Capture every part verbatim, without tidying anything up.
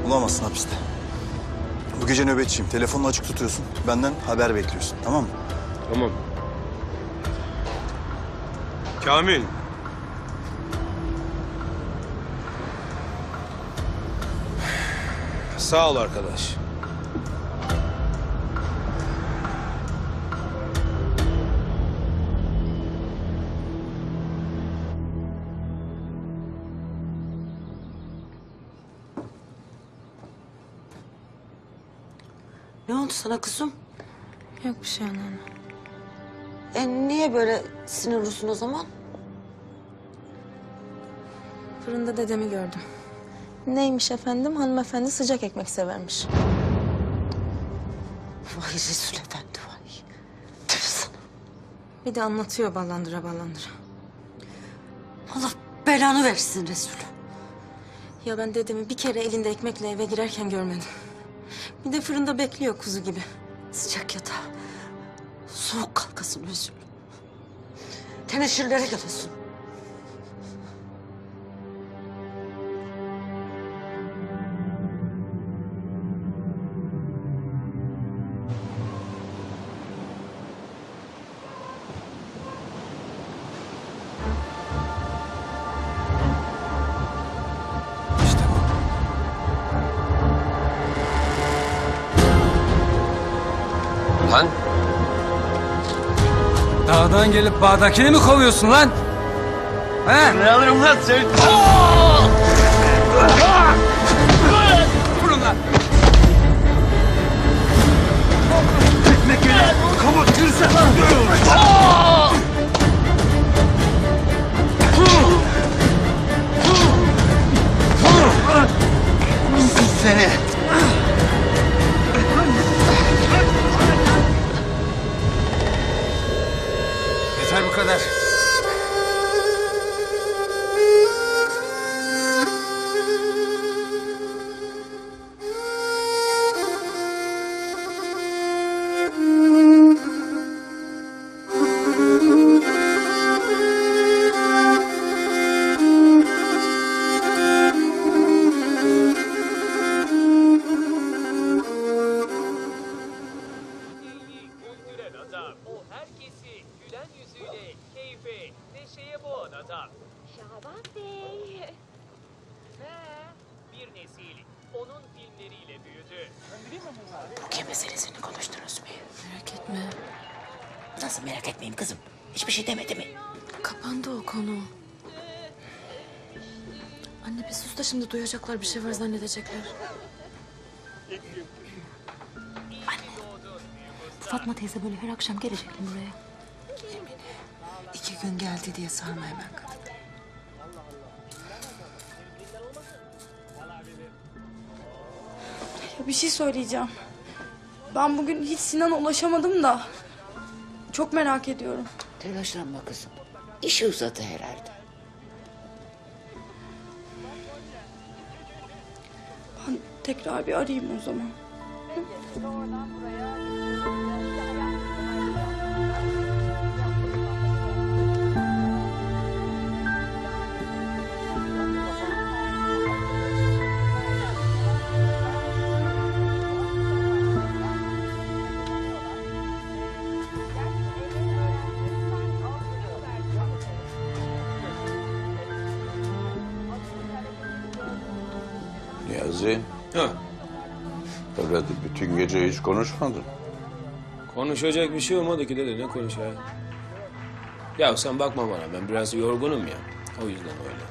Bulamazsın hapiste. Bu gece nöbetçiyim. Telefonunu açık tutuyorsun. Benden haber bekliyorsun. Tamam mı? Tamam. Kamil. Sağ ol arkadaş. Ne oldu sana kızım? Yok bir şey anneanne. E niye böyle sinirlisin o zaman? Fırında dedemi gördüm. Neymiş efendim? Hanımefendi sıcak ekmek severmiş. Vay Resul Efendi vay. Tüh sana. Bir de anlatıyor ballandıra ballandıra. Allah belanı versin Resul. Ya ben dedemi bir kere elinde ekmekle eve girerken görmedim. Bir de fırında bekliyor kuzu gibi. Sıcak yatağa soğuk kalkasın Resul. Teneşirlere gelesin. İşte bu. Lan. Dağdan gelip bağdakini mi kovuyorsun lan? He? Ne alırım lan sen? Vurun lan! Seni. Yeter bu kadar. güldüren adam. O herkesi gülen yüzüyle keyfe, neşeye boğan adam. Şaban Bey. He, bir nesil onun filmleriyle büyüdü. Rukiye meselesini konuştunuz mu? Merak etme. Nasıl merak etmeyeyim kızım? Hiçbir şey demedi mi? Kapandı o konu. Anne bir sus da şimdi duyacaklar, bir şey var zannedecekler. Fatma teyze böyle her akşam gelecek mi buraya? İki gün geldi diye sarma hemen kadını. Ya bir şey söyleyeceğim. Ben bugün hiç Sinan'a ulaşamadım da çok merak ediyorum. Telaşlanma kızım. İşi uzadı herhalde. Ben tekrar bir arayayım o zaman. Niyazi, Ha, öyle bütün gece hiç konuşmadın. konuşacak bir şey olmadı ki dede, ne konuşayım? Ya sen bakma bana, ben biraz yorgunum ya. O yüzden öyle.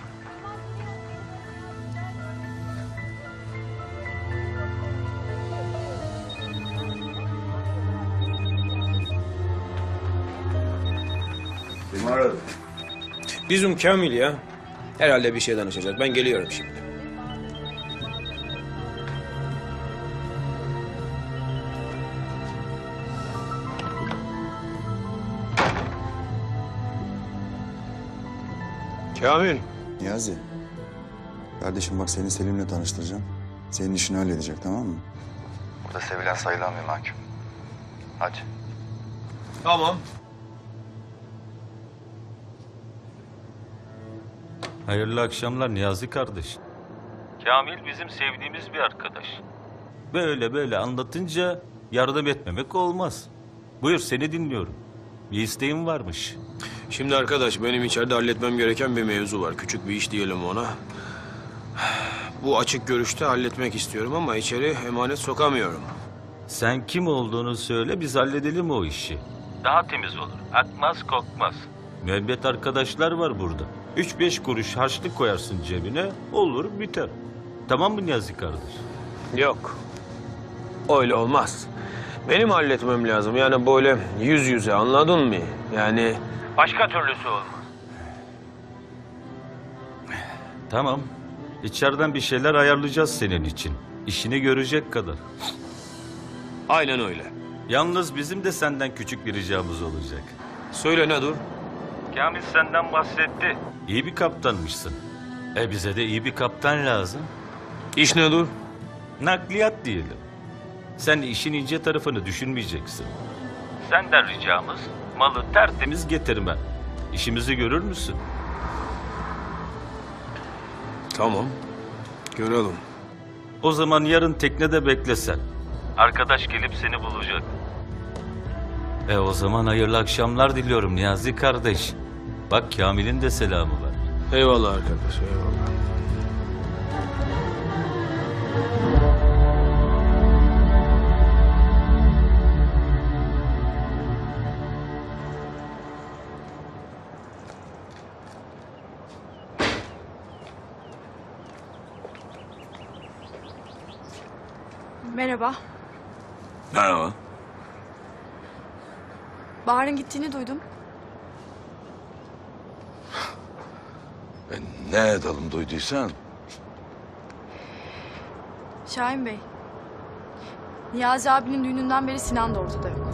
Kim aradı? Bizim Kamil ya. Herhalde bir şey danışacak. Ben geliyorum şimdi. Kamil. Niyazi. Kardeşim bak seni Selim'le tanıştıracağım. Senin işini halledecek, tamam mı? Burada sevilen sayılan bir mahkum. Hadi. Tamam. Hayırlı akşamlar Niyazi kardeş. Kamil bizim sevdiğimiz bir arkadaş. Böyle böyle anlatınca yardım etmemek olmaz. Buyur seni dinliyorum. Bir isteğin varmış. Şimdi arkadaş benim içeride halletmem gereken bir mevzu var. Küçük bir iş diyelim ona. Bu açık görüşte halletmek istiyorum ama içeri emanet sokamıyorum. Sen kim olduğunu söyle biz halledelim o işi. Daha temiz olur. Akmaz kokmaz. Müebbet arkadaşlar var burada. Üç beş kuruş harçlık koyarsın cebine olur biter. Tamam mı Niyazi kardeş? Yok. Öyle olmaz. Benim halletmem lazım. Yani böyle yüz yüze anladın mı? Yani başka türlüsü olmaz. Tamam. İçeriden bir şeyler ayarlayacağız senin için. İşini görecek kadar. Aynen öyle. Yalnız bizim de senden küçük bir ricamız olacak. Söyle ne dur? Kamil senden bahsetti. İyi bir kaptanmışsın. E bize de iyi bir kaptan lazım. İş ne dur? Nakliyat diyelim. Sen işin ince tarafını düşünmeyeceksin. Senden ricamız malı tertemiz getirmen. İşimizi görür müsün? Tamam. Görelim. O zaman yarın teknede beklesen. Arkadaş gelip seni bulacak. E o zaman hayırlı akşamlar diliyorum Niyazi kardeş. Bak Kamil'in de selamı var. Eyvallah arkadaş, eyvallah. Merhaba. Merhaba. Bahar'ın gittiğini duydum. E, ne edelim duyduysan? Şahin Bey. Niyazi abinin düğününden beri Sinan da ortada yok.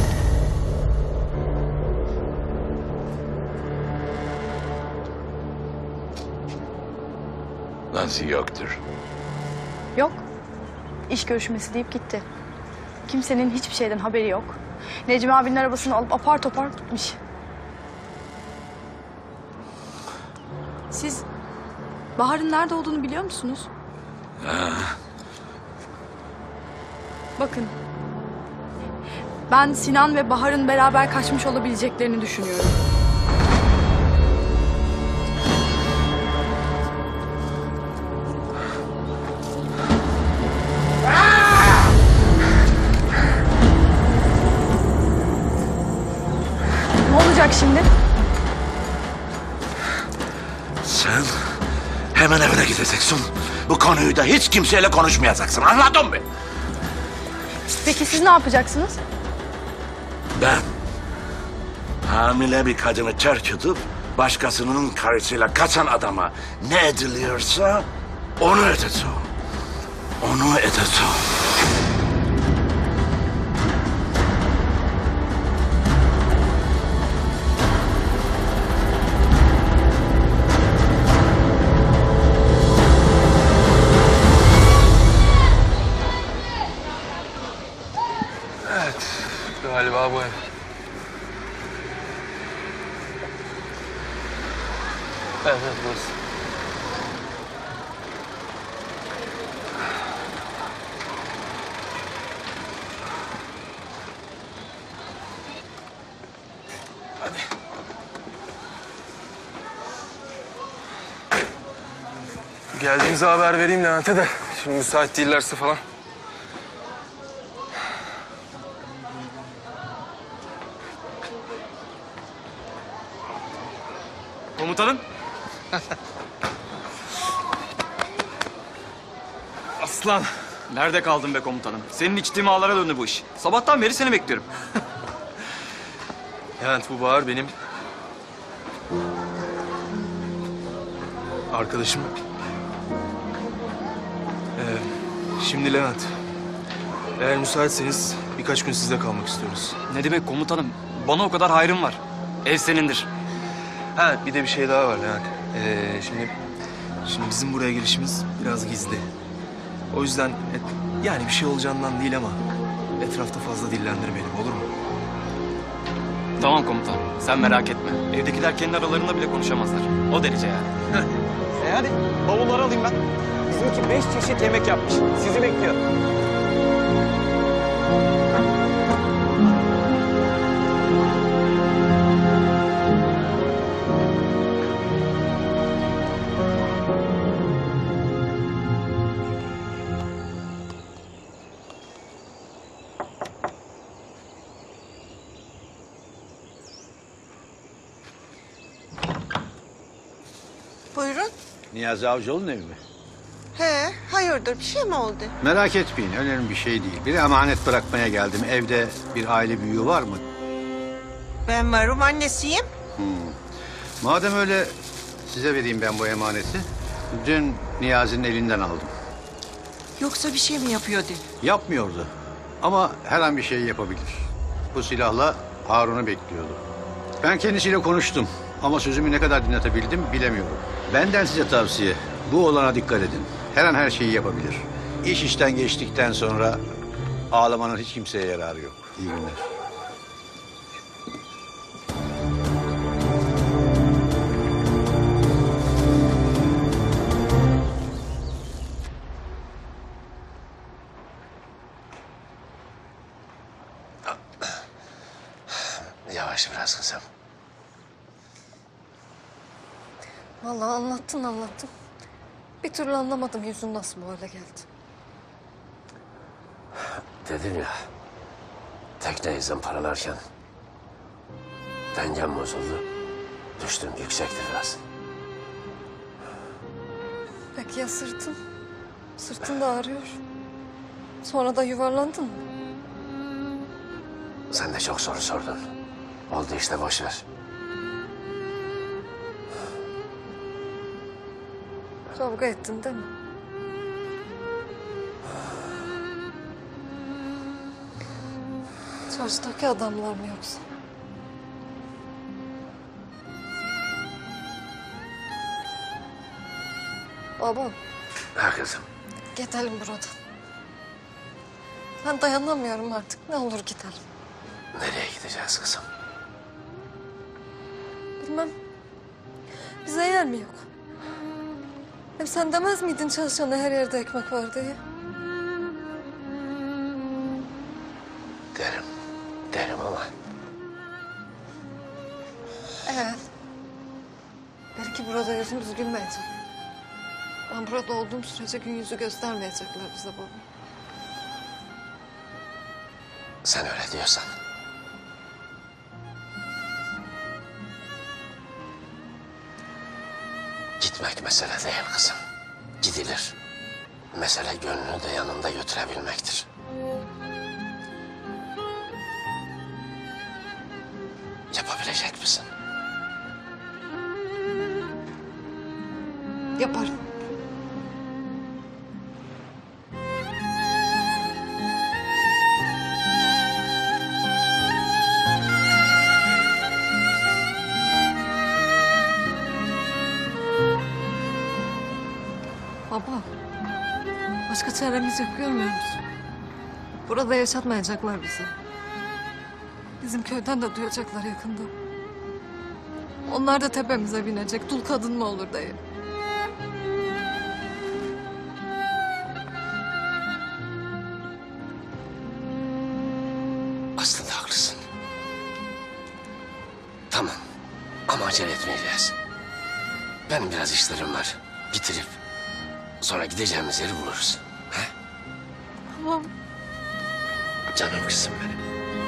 Nasıl yoktur? Yok. İş görüşmesi deyip gitti. Kimsenin hiçbir şeyden haberi yok. Necmi abinin arabasını alıp apar topar gitmiş. Siz Bahar'ın nerede olduğunu biliyor musunuz? Bakın. Ben Sinan ve Bahar'ın beraber kaçmış olabileceklerini düşünüyorum. Ne olacak şimdi? Sen hemen evine gideceksin. Bu konuyu da hiç kimseyle konuşmayacaksın. Anladın mı? Peki siz ne yapacaksınız? Ben hamile bir kadını terk edip başkasının karısıyla kaçan adama ne ediliyorsa onu edeceğim. Onu edeceğim. Galiba bu ev. Evet, evet burası. Hadi. Geldiğinize haber vereyim Levent'e de. Şimdi müsait değillerse falan. Komutanım. Aslan. Nerede kaldın be komutanım? Senin içtiğin ağlara döndü bu iş. Sabahtan beri seni bekliyorum. Levent bu Bahar benim arkadaşım. Ee, şimdi Levent, eğer müsaitseniz birkaç gün sizde kalmak istiyoruz. Ne demek komutanım? Bana o kadar hayrım var. Ev senindir. Ha bir de bir şey daha var Levent. Ee, şimdi şimdi bizim buraya gelişimiz biraz gizli. O yüzden et, yani bir şey olacağından değil ama etrafta fazla dillendirmeyelim, olur mu? Tamam komutanım. Sen merak etme. Evdekiler kendi aralarında bile konuşamazlar. O derece yani. e hadi bavulları alayım ben. Biz Çünkü beş çeşit yemek yapmış. Sizi bekliyor. Buyurun. Niyazi Avcıoğlu'nun evi mi? He, hayırdır bir şey mi oldu? Merak etmeyin, önemli bir şey değil. Bir emanet bırakmaya geldim. Evde bir aile büyüğü var mı? Ben varım, annesiyim. Hmm. Madem öyle size vereyim ben bu emaneti. Dün Niyazi'nin elinden aldım. Yoksa bir şey mi yapıyordu? Yapmıyordu ama her an bir şey yapabilir. Bu silahla Harun'u bekliyordu. Ben kendisiyle konuştum ama sözümü ne kadar dinletebildim bilemiyorum. Benden size tavsiye, bu olana dikkat edin. Her an her şeyi yapabilir. İş işten geçtikten sonra ağlamanın hiç kimseye yararı yok. İyi günler. Yavaş biraz kızım. Vallahi anlattın anlattın. Bir türlü anlamadım yüzün nasıl bu hale geldi. Dedim ya, tekneyi zımparalarken dengem bozuldu. Düştüm, yüksekti biraz. Peki ya sırtın? Sırtın da ağrıyor. Sonra da yuvarlandın mı? Sen de çok soru sordun. Oldu işte, boş ver. Kavga ettin değil mi? Çarşıdaki adamlar mı yoksa? Baba, Ha kızım. gidelim buradan. Ben dayanamıyorum artık. Ne olur gidelim. Nereye gideceğiz kızım? Bilmem. Bize yer mi yok? Hem sen demez miydin çalışana her yerde ekmek var diye? Derim. Derim ama Evet. Belki burada yüzümüz gülmeyecek. Ben burada olduğum sürece gün yüzü göstermeyecekler bize baba. sen öyle diyorsan. Gitmek mesele değil kızım. Gidilir. Mesele gönlünü de yanında götürebilmektir. Yapabilecek misin? Yaparım. Baba, başka çaremiz yok görmüyor musun? Burada yaşatmayacaklar bizi. Bizim köyden de duyacaklar yakında. Onlar da tepemize binecek. Dul kadın mı olur diye. Aslında haklısın. Tamam. Ama acele etmeyeceğiz. Benim biraz işlerim var. Bitirip sonra gideceğimiz yeri buluruz. He? Tamam. Canım kızım benim.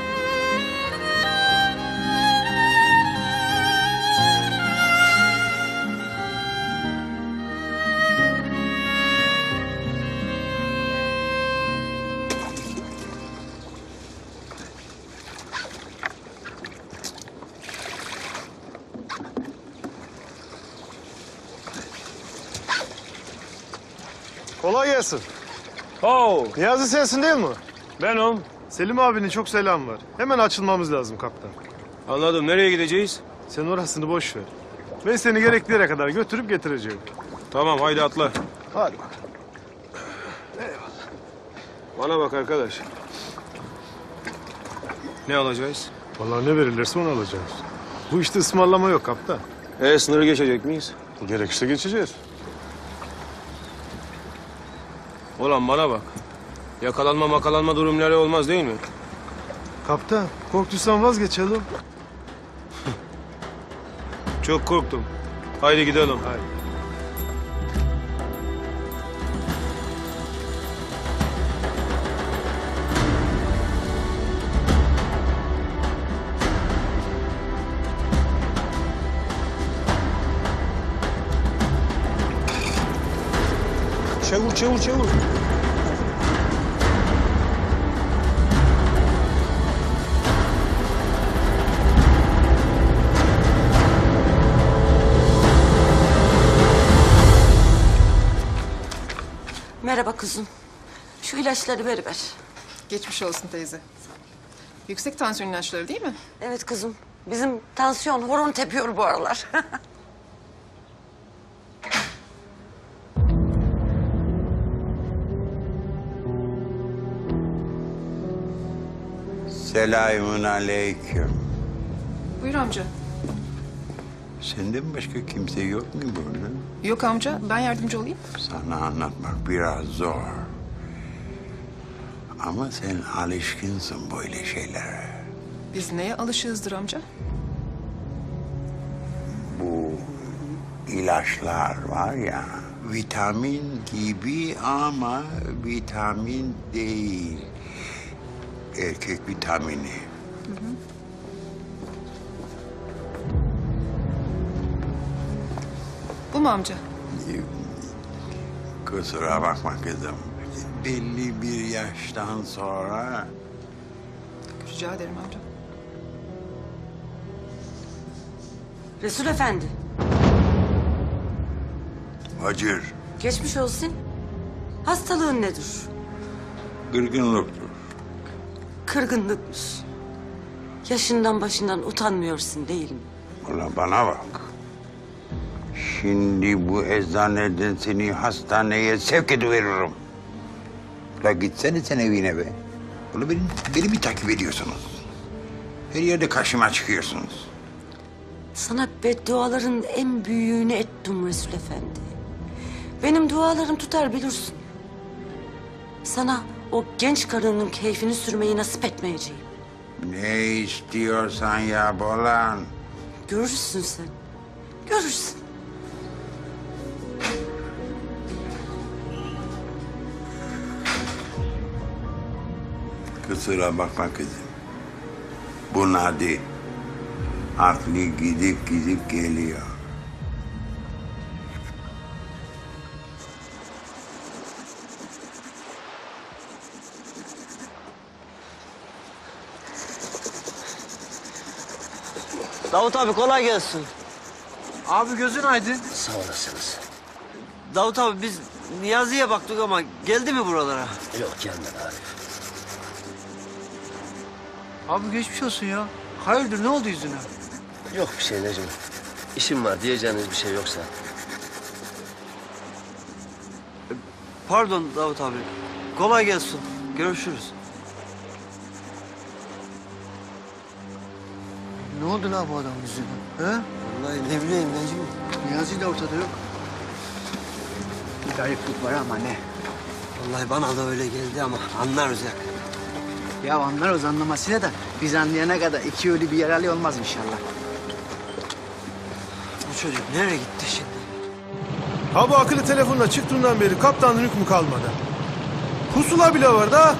Kolay gelsin. Oo, Niyazi sensin değil mi? benim. Selim abinin çok selam var. Hemen açılmamız lazım kaptan. Anladım. Nereye gideceğiz? Sen orasını boş ver. Ben seni gerekli yere kadar götürüp getireceğim. Tamam, haydi atla. Hadi bakalım. Bana bak arkadaş. Ne alacağız? Vallahi ne verirlerse onu alacağız. Bu işte ısmarlama yok kaptan. E sınırı geçecek miyiz? Gerekirse geçeceğiz. Ulan bana bak. Yakalanma makalanma durumları olmaz değil mi? Kaptan, korktuysan vazgeç oğlum. Çok korktum. Haydi gidelim. Haydi. Çevir çevir çevir. Merhaba kuzum. Şu ilaçları ver ver. Geçmiş olsun teyze. Yüksek tansiyon ilaçları değil mi? Evet kızım. Bizim tansiyon horon tepiyor bu aralar. Selamun aleyküm. Buyur amca. Senden başka kimse yok mu burada? Yok amca, ben yardımcı olayım. Sana anlatmak biraz zor. Ama sen alışkınsın böyle şeylere. Biz neye alışığızdır amca? Bu ilaçlar var ya, vitamin gibi ama vitamin değil. Erkek vitamini. Hı hı. Bu mu amca? Kusura bakma kızım. Belli bir yaştan sonra... Rica ederim amca. Resul Efendi. Hacır, Geçmiş olsun. Hastalığın nedir? kırgınlıktır. Kırgınlıkmış. Yaşından başından utanmıyorsun değil mi? Ulan bana bak. Şimdi bu eczaneden seni hastaneye sevk ediveririm. La gitsene sen evine be. Ulan beni, beni mi takip ediyorsunuz? Her yerde karşıma çıkıyorsunuz. Sana bedduaların en büyüğünü ettim Resul Efendi. Benim dualarım tutar bilirsin. Sana o genç karının keyfini sürmeyi nasip etmeyeceğim. Ne istiyorsan yap ulan. Görürsün sen. Görürsün. Kusura bakma kızım. Bu Nadi. Aklı gidip gidip geliyor. Davut abi kolay gelsin. Abi gözün aydın. Sağ olasınız. Davut abi biz Niyazi'ye baktık ama geldi mi buralara? Yok gelmedi abi. Abi geçmiş olsun ya. Hayırdır ne oldu yüzüne? Yok bir şey Necmi. İşim var diyeceğiniz bir şey yoksa. Pardon Davut abi. Kolay gelsin. Görüşürüz. Ne oldu la bu adam yüzüne? He? Vallahi ne bileyim Necmi. Niyazi de ortada yok. Bir gariplik var ama ne? Vallahi bana da öyle geldi ama anlarız ya. Ya anlarız anlamasıyla da biz anlayana kadar iki ölü bir yaralı olmaz inşallah. Bu çocuk nereye gitti şimdi? Ha bu akıllı telefonla çıktığından beri kaptanın hükmü kalmadı. Pusula bile var da.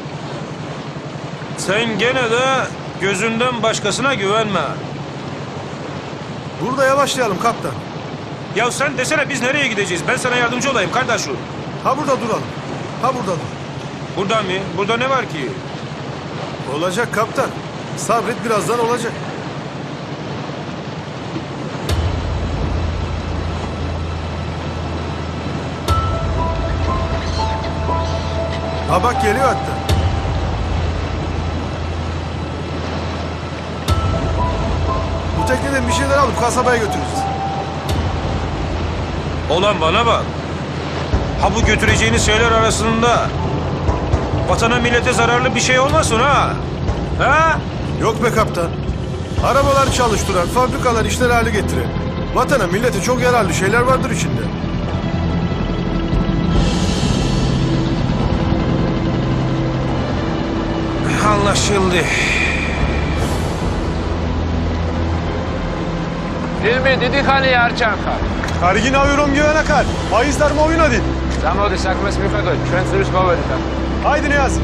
Sen gene de gözünden başkasına güvenme. Burada yavaşlayalım kaptan. Ya sen desene biz nereye gideceğiz? Ben sana yardımcı olayım kardeşim. Ha burada duralım. Ha burada dur. Burada mı? Burada ne var ki? Olacak kaptan. Sabret birazdan olacak. Ha bak geliyor hatta. Bu tekneden bir şeyler alıp kasabaya götüreceğiz. Olan bana bak. Ha bu götüreceğiniz şeyler arasında vatana millete zararlı bir şey olmasın ha? Ha? Yok be kaptan. Arabalar çalıştıran, fabrikalar işler hale getiren, vatana millete çok yararlı şeyler vardır içinde. Anlaşıldı. Dilmi didi khani archanqa. Kargin avyurom güvenakar. Bayizler mi oyun adin? Zamodi sakmes miqvedod, ჩვენს ძვირს მოვედით. Haydi Niyaz.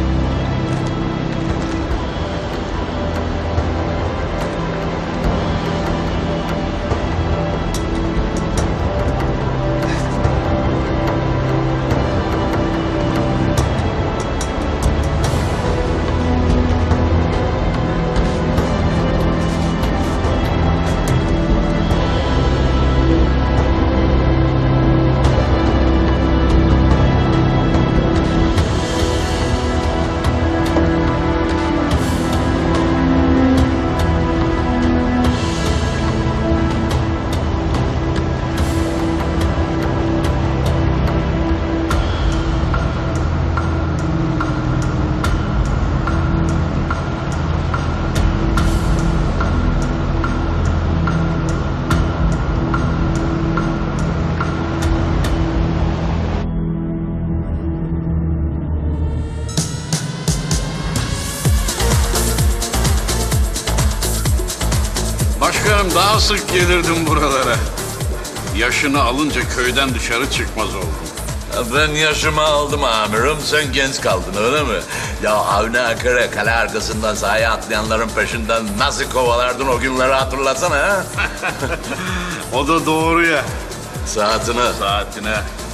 Başkanım daha sık gelirdim buralara. Yaşını alınca köyden dışarı çıkmaz oldum. Ben yaşımı aldım amirim, sen genç kaldın öyle mi? Ya Avni Akare kale arkasından sahaya atlayanların peşinden nasıl kovalardın o günleri hatırlasana ha? O da doğru ya. Saatine. Saatine.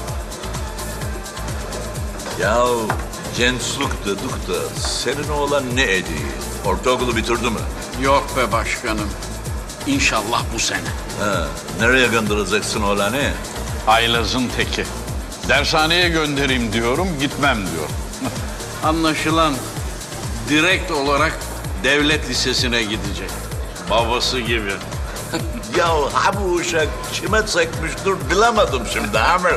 Ya gençlik dedik de senin oğlan ne ediyor? Ortaokulu bitirdi mi? Yok be başkanım. İnşallah bu sene. Ha, nereye göndereceksin oğlanı? Aylaz'ın teki. Dershaneye göndereyim diyorum, gitmem diyor. Anlaşılan direkt olarak devlet lisesine gidecek. Babası gibi. Ya ha bu uşak kime çekmiştir bilemedim şimdi amirim.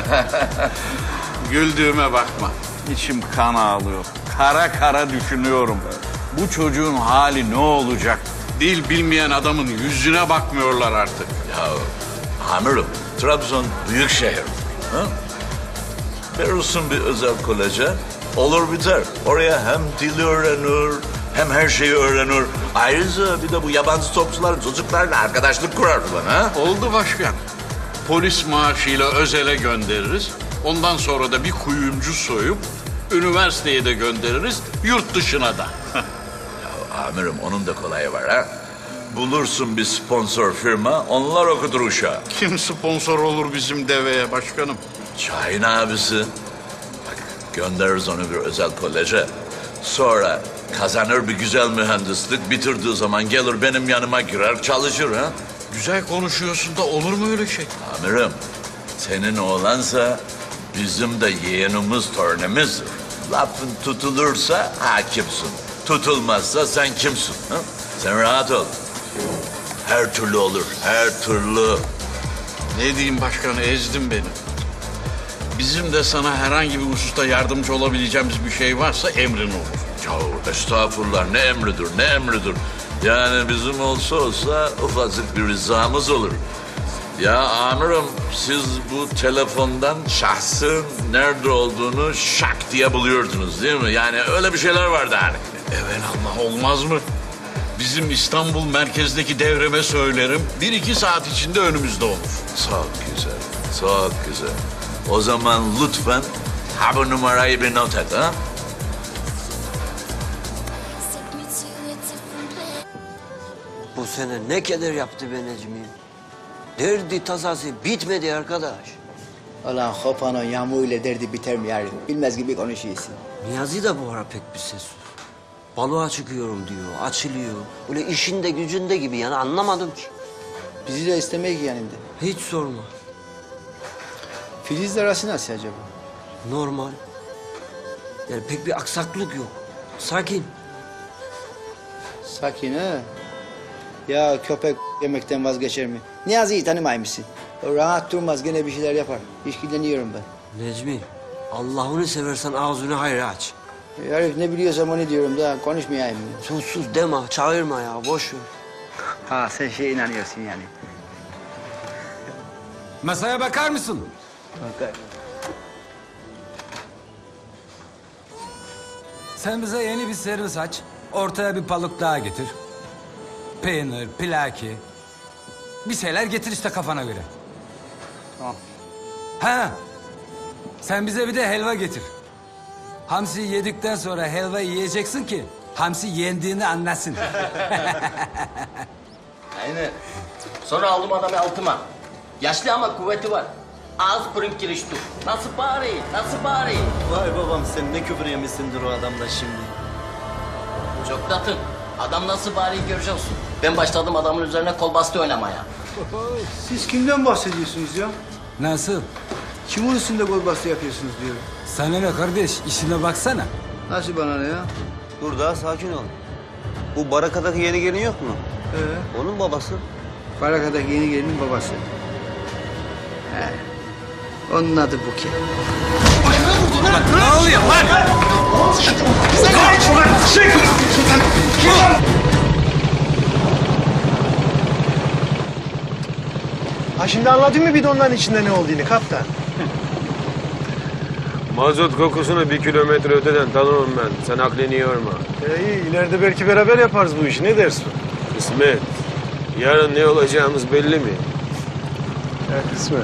Güldüğüme bakma. İçim kan ağlıyor. Kara kara düşünüyorum. Bu çocuğun hali ne olacak? Dil bilmeyen adamın yüzüne bakmıyorlar artık. Ya amirim, Trabzon büyük şehir. Ha? Verirsin bir özel koleje, olur biter. Oraya hem dili öğrenir, hem her şeyi öğrenir. Ayrıca bir de bu yabancı topçuların çocuklarla arkadaşlık kurar falan ha. Oldu başkan. Polis maaşıyla özele göndeririz. Ondan sonra da bir kuyumcu soyup üniversiteye de göndeririz, yurt dışına da. Ya amirim onun da kolayı var ha. Bulursun bir sponsor firma, onlar okutur uşağı. Kim sponsor olur bizim deveye başkanım? Şahin abisi. Bak göndeririz onu bir özel koleje. Sonra kazanır bir güzel mühendislik, bitirdiği zaman gelir benim yanıma girer çalışır ha. Güzel konuşuyorsun da olur mu öyle şey? Amirim, senin oğlansa bizim de yeğenimiz, torunumuzdur. Lafın tutulursa hakimsin. Tutulmazsa sen kimsin? Ha? Sen rahat ol. Her türlü olur, her türlü. Ne diyeyim başkanı, ezdin beni. Bizim de sana herhangi bir hususta yardımcı olabileceğimiz bir şey varsa emrin olur. Ya estağfurullah, ne emridir, ne emridir. Yani bizim olsa olsa ufacık bir rızamız olur. Ya amirim, siz bu telefondan şahsın nerede olduğunu şak diye buluyordunuz değil mi? Yani öyle bir şeyler vardı hani. Evelallah, olmaz mı? Bizim İstanbul merkezdeki devreme söylerim. Bir iki saat içinde önümüzde olur. Çok güzel, çok güzel. O zaman lütfen ha bu numarayı bir not et ha. Bu sene ne keder yaptı be Necmi. Derdi tasası bitmedi arkadaş. Ulan hopanın yağmuruyla derdi biter mi yarın? Bilmez gibi konuşuyorsun. Niyazi de bu ara pek bir ses. Balığa çıkıyorum diyor, açılıyor. Öyle işinde gücünde gibi yani anlamadım ki. Bizi de istemeye ki yanında. Hiç sorma. Filiz'le arası nasıl acaba? Normal. Yani pek bir aksaklık yok. Sakin. Sakin ha. Ya köpek yemekten vazgeçer mi? Niyazi'yi tanımaymışsın. O rahat durmaz, gene bir şeyler yapar. İşkilleniyorum ben. Necmi, Allah'ını seversen ağzını hayra aç. Herif ne biliyorsam onu diyorum da konuşmayayım. Sus sus deme, çağırma ya, boş ver. Ha sen şeye inanıyorsun yani. Masaya bakar mısın? Bakar. Sen bize yeni bir servis aç. ortaya bir balık daha getir. Peynir, pilaki. Bir şeyler getir işte kafana göre. Tamam. Ha, sen bize bir de helva getir. Hamsi yedikten sonra helva yiyeceksin ki hamsi yendiğini anlasın. Aynen. Sonra aldım adamı altıma. Yaşlı ama kuvveti var. Ağız pırın kirişti. Nasıl bari, nasıl bari? Vay babam sen ne küfür yemişsindir o adamla şimdi. Çok tatın. Adam nasıl bari göreceksin. Ben başladım adamın üzerine kol bastı oynamaya. Siz kimden bahsediyorsunuz ya? Nasıl? Kimin üstünde gol bastı yapıyorsunuz diyorum. Sana ne kardeş? İşine baksana. Nasıl bana ne ya? Dur daha sakin ol. Bu Baraka'daki yeni gelin yok mu? Ee? Onun babası. Baraka'daki yeni gelinin babası. He. Onun adı Buki. Ne oluyor lan? Ha şimdi anladın mı bidonların içinde ne olduğunu kaptan? Mazot kokusunu bir kilometre öteden tanımam ben. Sen aklını yorma. E iyi, ileride belki beraber yaparız bu işi. Ne dersin? İsmet, yarın ne olacağımız belli mi? Evet İsmet.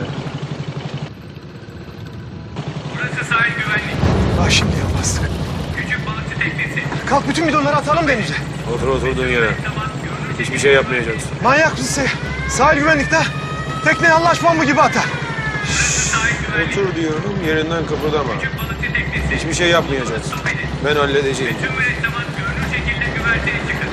Burası sahil güvenlik. Bak şimdi yapmazdık. Küçük balıkçı teknesi. Kalk bütün bidonları atalım denize. Otur oturduğun yere. Hiçbir şey yapmayacaksın. Manyak mısın? Sahil güvenlikte tekneyi anlaşmam mı gibi atar. Otur diyorum, yerinden kıpırdama. Hiçbir şey yapmayacaksın. Ben halledeceğim. Görünür şekilde güverteye çıkın.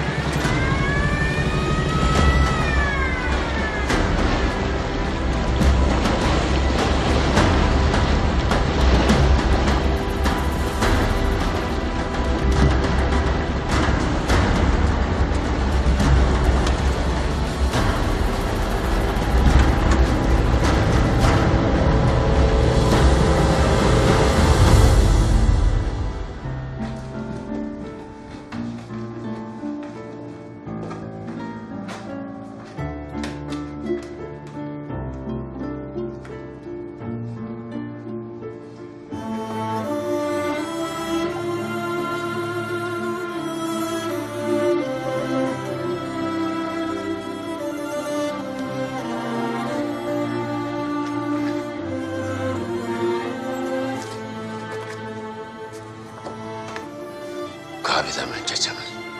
Kahveden ben geçemem.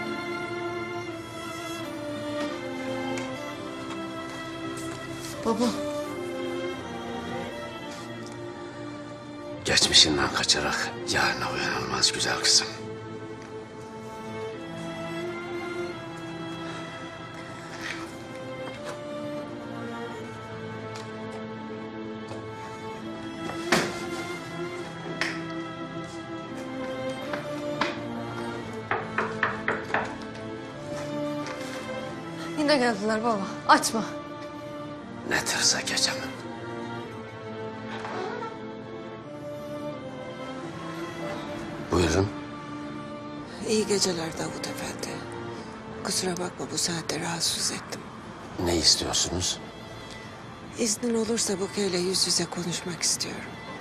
Baba. Geçmişinden kaçarak yarına uyanılmaz güzel kızım. Yine geldiler baba. Açma. Ne tırsa geçemem. Buyurun. İyi geceler Davut Efendi. Kusura bakma bu saatte rahatsız ettim. Ne istiyorsunuz? İznin olursa Buke'yle yüz yüze konuşmak istiyorum.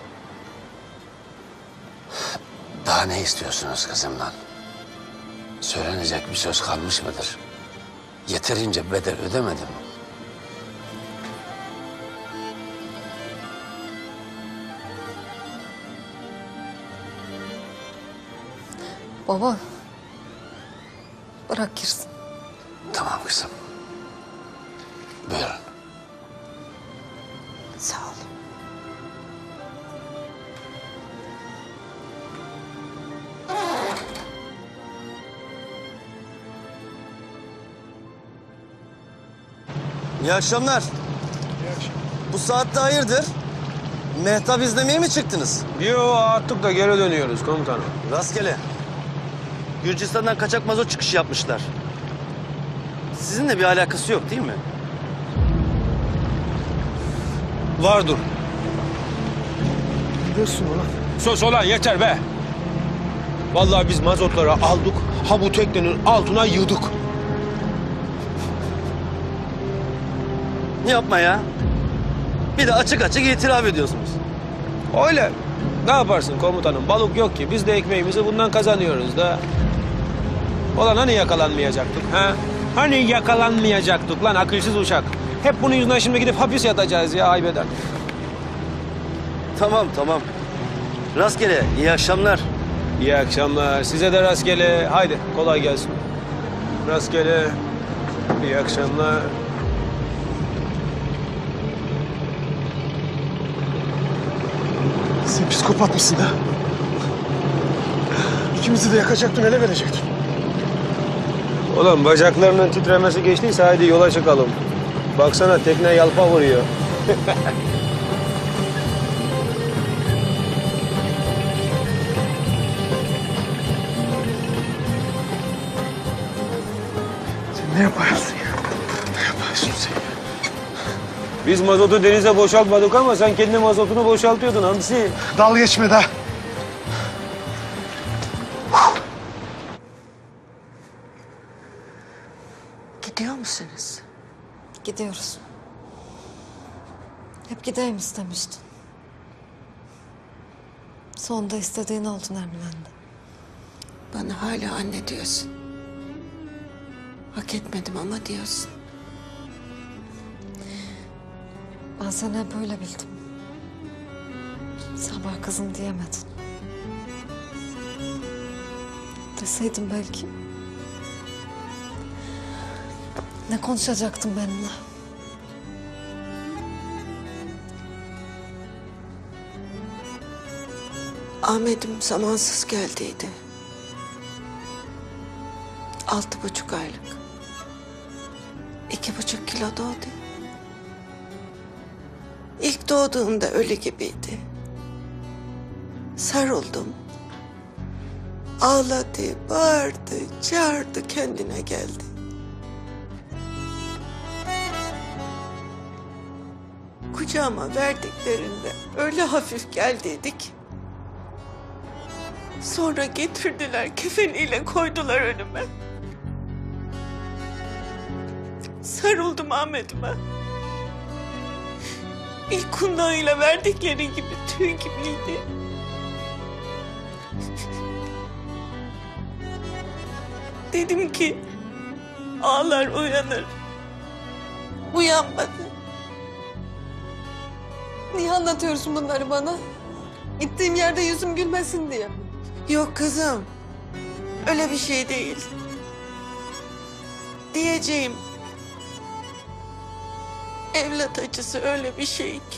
Daha ne istiyorsunuz kızımdan? Söylenecek bir söz kalmış mıdır? Yeterince bedel ödemedim. Baba. Bırak girsin. Tamam kızım. Buyurun. Sağ ol. İyi akşamlar. Bu saatte hayırdır? Mehtap izlemeye mi çıktınız? Yo attık da geri dönüyoruz komutanım. Rastgele. Gürcistan'dan kaçak mazot çıkışı yapmışlar. Sizinle bir alakası yok değil mi? Vardır. Gidiyorsun ulan. Sus ulan yeter be. Vallahi biz mazotları aldık, ha bu teknenin altına yığdık. Yapma ya. Bir de açık açık itiraf ediyorsunuz. Öyle. Ne yaparsın komutanım? Balık yok ki. Biz de ekmeğimizi bundan kazanıyoruz da. Ulan hani yakalanmayacaktık ha? Hani yakalanmayacaktık lan akılsız uşak. Hep bunun yüzünden şimdi gidip hapis yatacağız ya haybeden. Tamam tamam. Rastgele iyi akşamlar. İyi akşamlar. Size de rastgele. Haydi kolay gelsin. Rastgele. İyi akşamlar. Sen psikopat mısın ha? İkimizi de yakacaktın, ele verecektin. Ulan bacaklarının titremesi geçtiyse haydi yola çıkalım. Baksana tekne yalpa vuruyor. Sen ne yapıyorsun ya? Ne yapıyorsun sen? Biz mazotu denize boşaltmadık ama sen kendi mazotunu boşaltıyordun Hamsi. Dal geçme daha. Gidiyor musunuz? Gidiyoruz. Hep gideyim istemiştin. Sonunda istediğin oldu Nermin'le. Bana hala anne diyorsun. Hak etmedim ama diyorsun. Ben seni hep öyle bildim. Sen bana kızım diyemedin. Deseydin belki. Ne konuşacaktın benimle? Ahmet'im zamansız geldiydi. Altı buçuk aylık. İki buçuk kilo doğdu. İlk doğduğunda ölü gibiydi. Sarıldım. Ağladı, bağırdı, çağırdı, kendine geldi. Kucağıma verdiklerinde öyle hafif geldiydik. Sonra getirdiler, kefeniyle koydular önüme. Sarıldım Ahmet'ime. İlk kundağıyla verdikleri gibi tüy gibiydi. Dedim ki ağlar uyanır. Uyanmadı. Niye anlatıyorsun bunları bana? Gittiğim yerde yüzüm gülmesin diye mi? Yok kızım. Öyle bir şey değil. Diyeceğim. Evlat acısı öyle bir şey ki.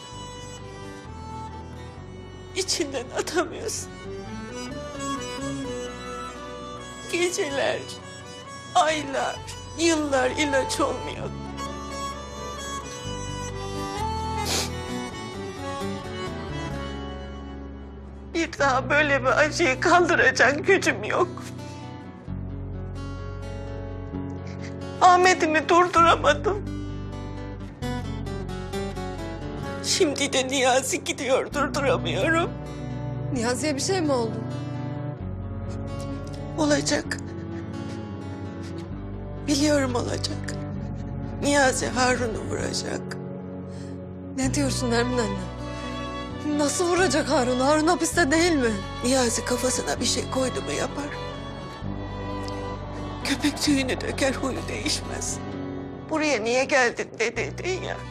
İçinden atamıyorsun. Geceler, aylar, yıllar ilaç olmuyor. Bir daha böyle bir acıyı kaldıracak gücüm yok. Ahmet'imi durduramadım. Şimdi de Niyazi gidiyor, durduramıyorum. Niyazi'ye bir şey mi oldu? Olacak. Biliyorum olacak. Niyazi Harun'u vuracak. Ne diyorsun Nermin anne? Nasıl vuracak Harun? Harun hapiste değil mi? Niyazi kafasına bir şey koydu mu yapar. Köpek tüyünü döker, huyu değişmez. Buraya niye geldin de dedin ya.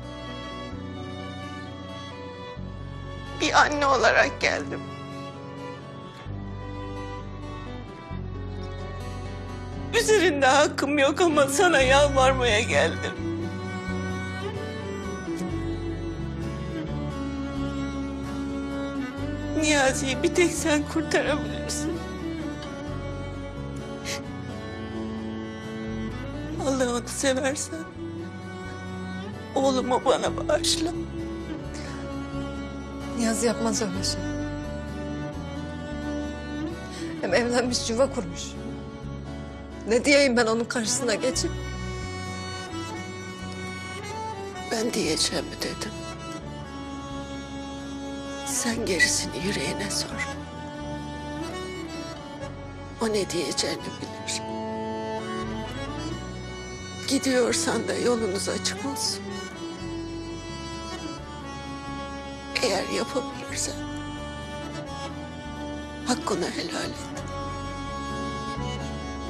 Bir anne olarak geldim. Üzerinde hakkım yok ama sana yalvarmaya geldim. Niyazi'yi bir tek sen kurtarabilirsin. Allah'ını seversen oğlumu bana bağışla. Niyazi yapmaz öyle şey. Hem evlenmiş, yuva kurmuş. Ne diyeyim ben onun karşısına geçip? Ben diyeceğimi dedim. Sen gerisini yüreğine sor. O ne diyeceğini bilir. Gidiyorsan da yolunuz açık olsun. Eğer yapabilirsen hakkını helal et.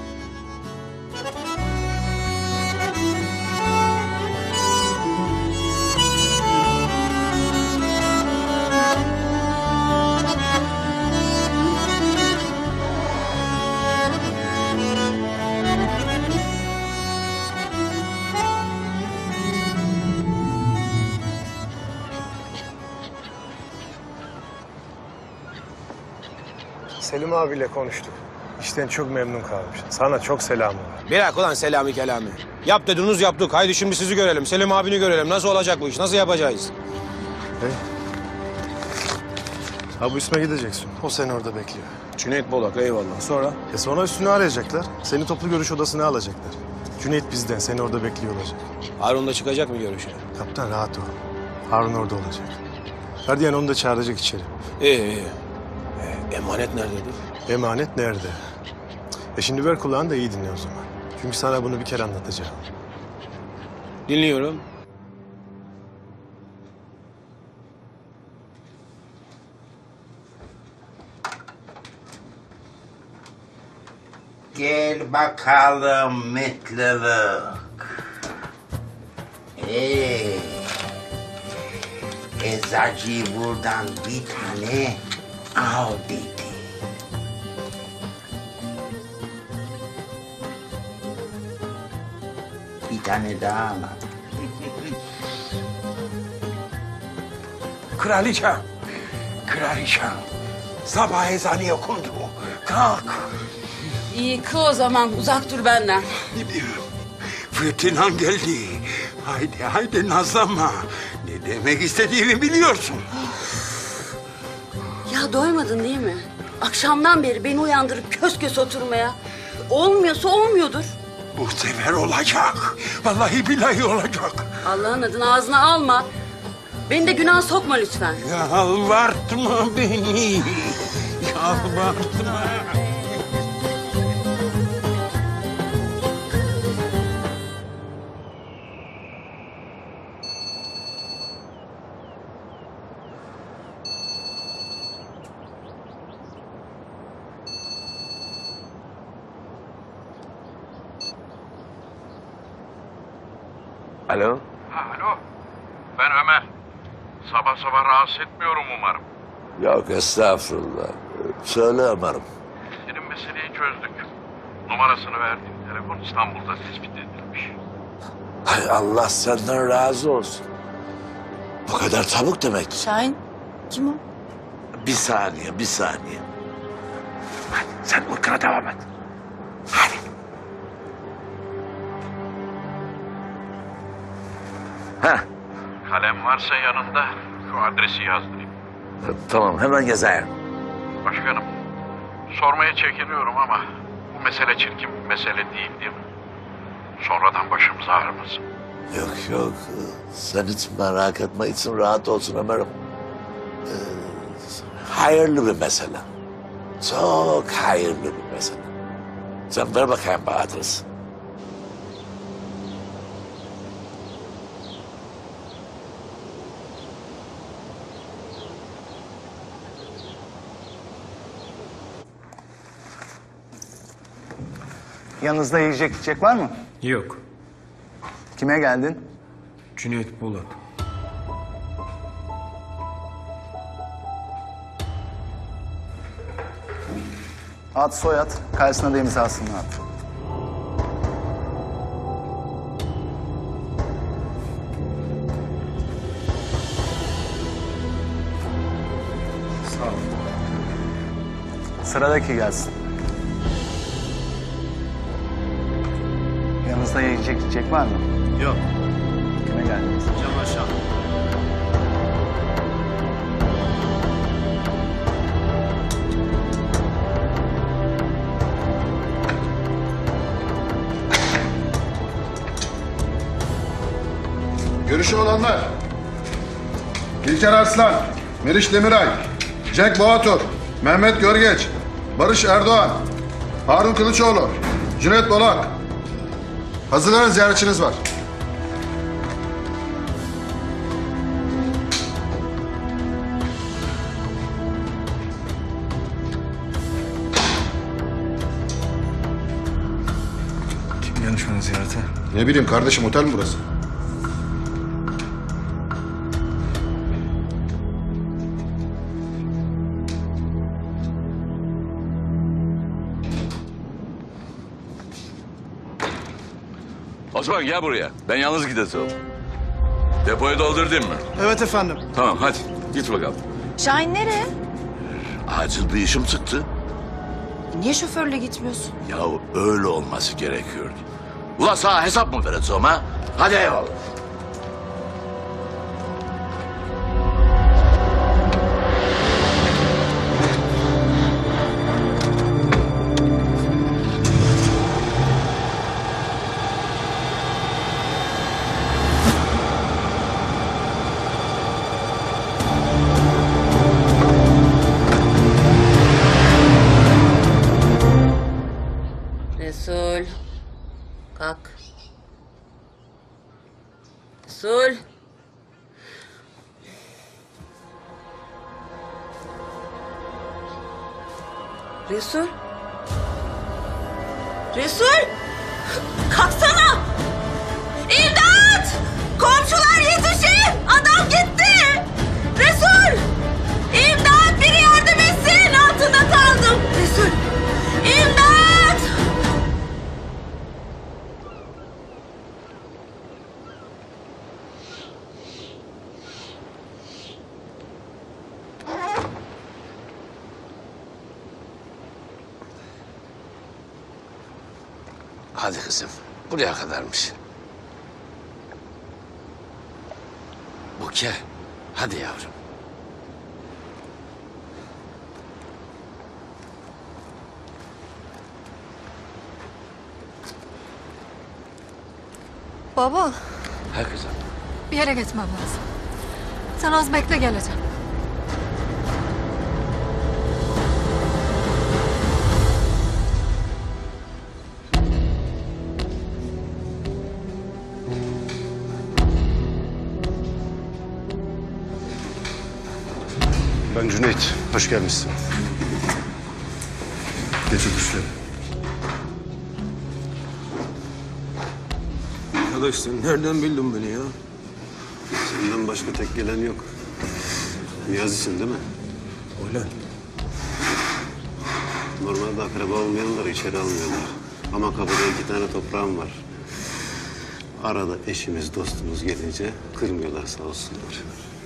Selim abiyle konuştuk. İşten çok memnun kalmış. Sana çok selamı var. Bırak ulan selami kelamı. Yap dediniz yaptık. Haydi şimdi sizi görelim. Selim abini görelim. Nasıl olacak bu iş? Nasıl yapacağız? Hey. Ha bu isme gideceksin. O seni orada bekliyor. Cüneyt Bolak eyvallah. Sonra? E sonra üstünü arayacaklar. Seni toplu görüş odasına alacaklar. Cüneyt bizden. Seni orada bekliyor olacak. Harun da çıkacak mı görüşe? Kaptan rahat ol. Harun orada olacak. Gardiyan onu da çağıracak içeri. İyi iyi. E, emanet nerededir? Emanet nerede? E şimdi ver kulağını da iyi dinle o zaman. Çünkü sana bunu bir kere anlatacağım. Dinliyorum. Gel bakalım mutluluk. Hey. Eczacı buradan bir tane al dedi. Bir tane daha al. Kraliçem, kraliçem. Sabah ezanı okundu. Kalk. İyi ki o zaman uzak dur benden. Fırtınan geldi. Haydi haydi nazlanma. Ne demek istediğimi biliyorsun. Ya doymadın değil mi? Akşamdan beri beni uyandırıp kös kös oturmaya. Olmuyorsa olmuyordur. Bu sefer olacak. Vallahi billahi olacak. Allah'ın adını ağzına alma. Beni de günah sokma lütfen. Yalvartma beni. Yalvartma. Alo? Ha, alo. Ben Ömer. Sabah sabah rahatsız etmiyorum umarım. Yok estağfurullah. Söyle Ömer'im. Senin meseleyi çözdük. Numarasını verdiğin telefon İstanbul'da tespit edilmiş. Hay Allah senden razı olsun. Bu kadar çabuk demek. Şahin, kim o? Bir saniye, bir saniye. Hadi sen mırkına devam et. Heh, Kalem varsa yanında şu adresi yazdırayım. tamam hemen yazayım. Başkanım, sormaya çekiniyorum ama bu mesele çirkin bir mesele değil değil mi? Sonradan başımız ağrımasın. Yok yok. Sen hiç merak etme. İçin rahat olsun Ömer'im. Ee, hayırlı bir mesele. Çok hayırlı bir mesele. Sen ver bakayım bana adresi. Yanınızda yiyecek içecek var mı? Yok. Kime geldin? Cüneyt Bolak. Ad soyad, karşısına da imzasını at. Sağ ol. Sıradaki gelsin. Yanınızda yiyecek içecek var mı? Yok. Kime geldiniz? Cam aşağı. Görüşü olanlar. İlker Arslan, Meriç Demiray, Cenk Boğatur, Mehmet Görgeç, Barış Erdoğan, Harun Kılıçoğlu, Cüneyt Bolak. Hazırlanın, ziyaretçiniz var. Kim gelmiş bana ziyarete? Ne bileyim kardeşim, otel mi burası? Osman gel buraya. Ben yalnız gideceğim. Depoyu doldurdun mu? Evet efendim. Tamam hadi git bakalım. Şahin nereye? Acil bir işim çıktı. Niye şoförle gitmiyorsun? Ya öyle olması gerekiyordu. Ula sana hesap mı vereceğim ha? Hadi eyvallah. Resul. Kalk. Resul. Resul. Resul. Kalksana. İmdat! Komşular yetişin! Adam gitti! Resul! İmdat! Biri yardım etsin! Altında kaldım! Resul! İmdat! Hadi kızım, buraya kadarmış. Buke, hadi yavrum. Baba, Ha kızım. bir yere gitmem lazım. Sen az bekle, geleceğim. Ben Cüneyt. Hoş gelmişsin. Geç otur şöyle. Arkadaş sen nereden bildin beni ya? Senden başka tek gelen yok. Niyazi'sin değil mi? Öyle. Normalde akraba olmayanları içeri almıyorlar. Ama kapıda iki tane toprağım var. Arada eşimiz, dostumuz gelince kırmıyorlar sağ olsunlar.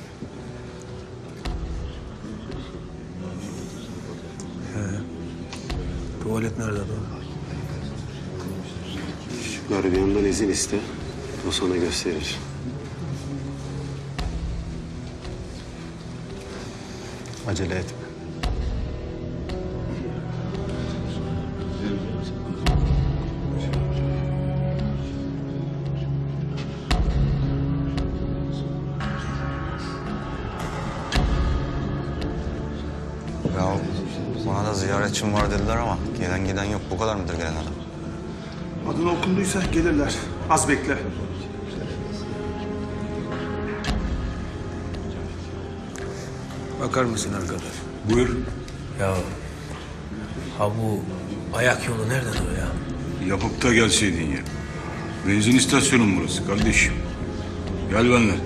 Tuvalet nerede lan? Şu gardiyandan izin iste. O sana gösterir. Acele etme. Ya bana da ziyaretçim var dediler ama gelen giden yok. Bu kadar mıdır gelen adam? Adın okunduysa gelirler. Az bekle. Bakar mısın arkadaş? Buyur. Ya ha bu ayak yolu nereden o ya? Yapıp da gelseydin ya. Benzin istasyonu mu burası kardeşim? Gel benimle.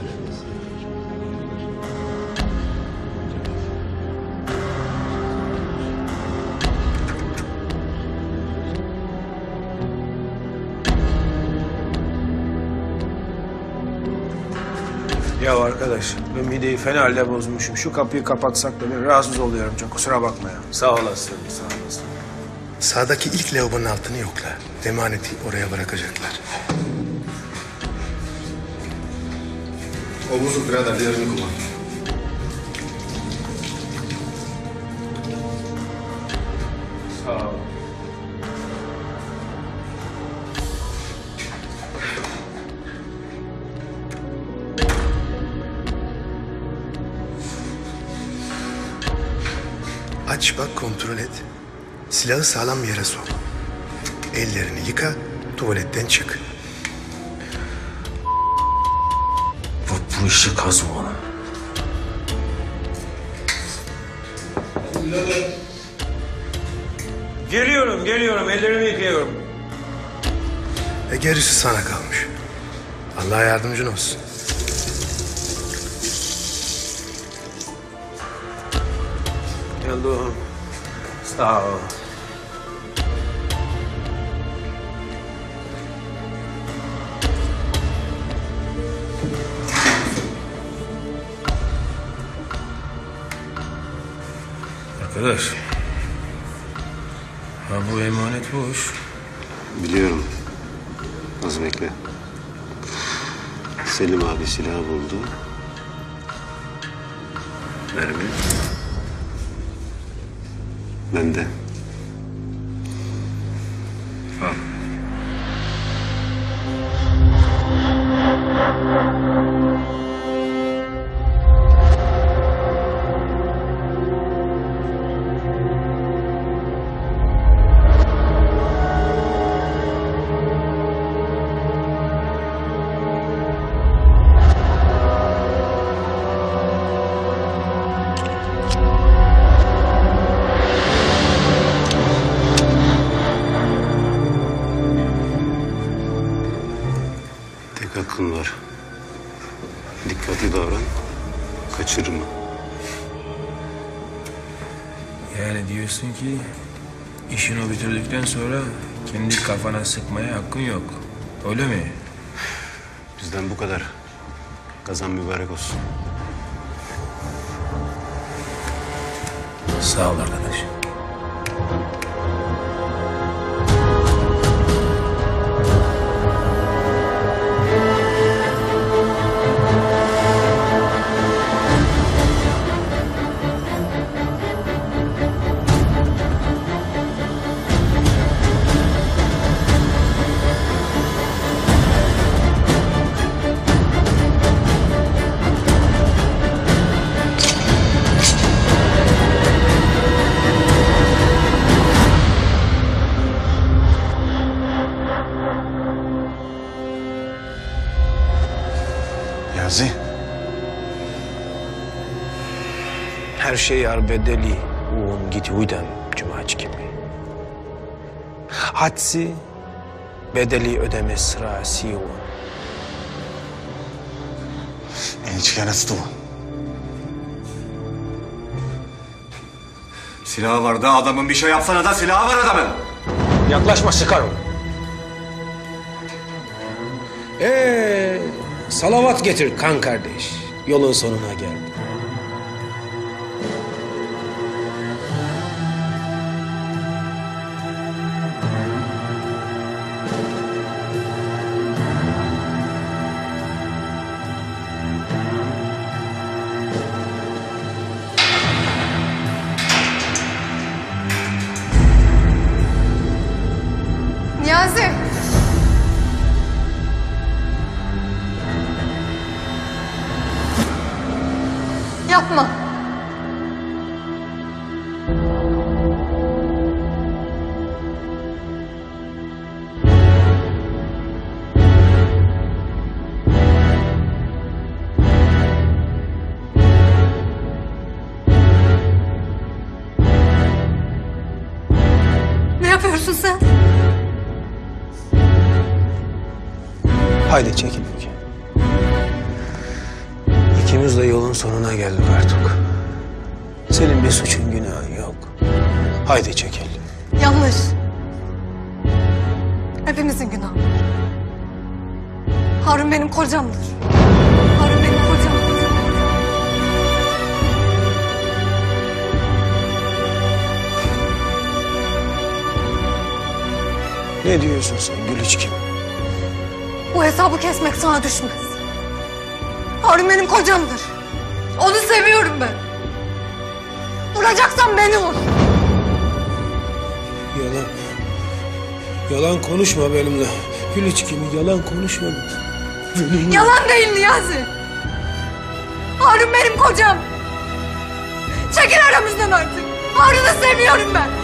Ya arkadaş ben mideyi fena halde bozmuşum. Şu kapıyı kapatsak da ben rahatsız oluyorum çok. Kusura bakma ya. Sağ olasın, sağ olasın. Sağdaki ilk lavabonun altını yokla. Emaneti oraya bırakacaklar. O bozuk birader, diğerini kullan. Sağ ol. Aç bak, kontrol et. Silahı sağlam bir yere sok. Ellerini yıka, tuvaletten çık. Bu, bu işi kazma onu. Geliyorum, geliyorum. Ellerimi yıkıyorum. E gerisi sana kalmış. Allah yardımcın olsun. Geldim. Sağ ol. Arkadaş, Ha bu emanet boş. Biliyorum. Az bekle. Selim abi silah buldu. Mermi. Bende. Al. Tek hakkın var. Dikkatli davran. Kaçırma. Yani diyorsun ki işini bitirdikten sonra kendi kafana sıkmaya hakkın yok. Öyle mi? Bizden bu kadar. Kazan mübarek olsun. Sağ ol arkadaş. Niyazi. Her şey arbedeli. Uğun git uydam cumaç gibi. Hadsi bedeli ödeme sırası uğun. Enişkene sıtı Silahı var da adamın bir şey yapsana da silahı var adamın. Yaklaşma sıkarım. Ee, salavat getir kan kardeş. Yolun sonuna geldi. Niyazi! Yapma. Ne yapıyorsun sen? Haydi çekil bakayım. İkimiz de yolun sonuna geldik artık. Senin bir suçun günahın yok. Haydi çekil. Yanlış. Hepimizin günahı var. Harun benim kocamdır. Harun benim kocamdır. Ne diyorsun sen Gülüçkim? Bu hesabı kesmek sana düşmez. Harun benim kocamdır. Onu seviyorum ben. Vuracaksan beni vur. Yalan. Yalan konuşma benimle. Gülüçkim yalan konuşma. Benimle. Yalan değil Niyazi. Harun benim kocam. Çekil aramızdan artık. Harun'u seviyorum ben.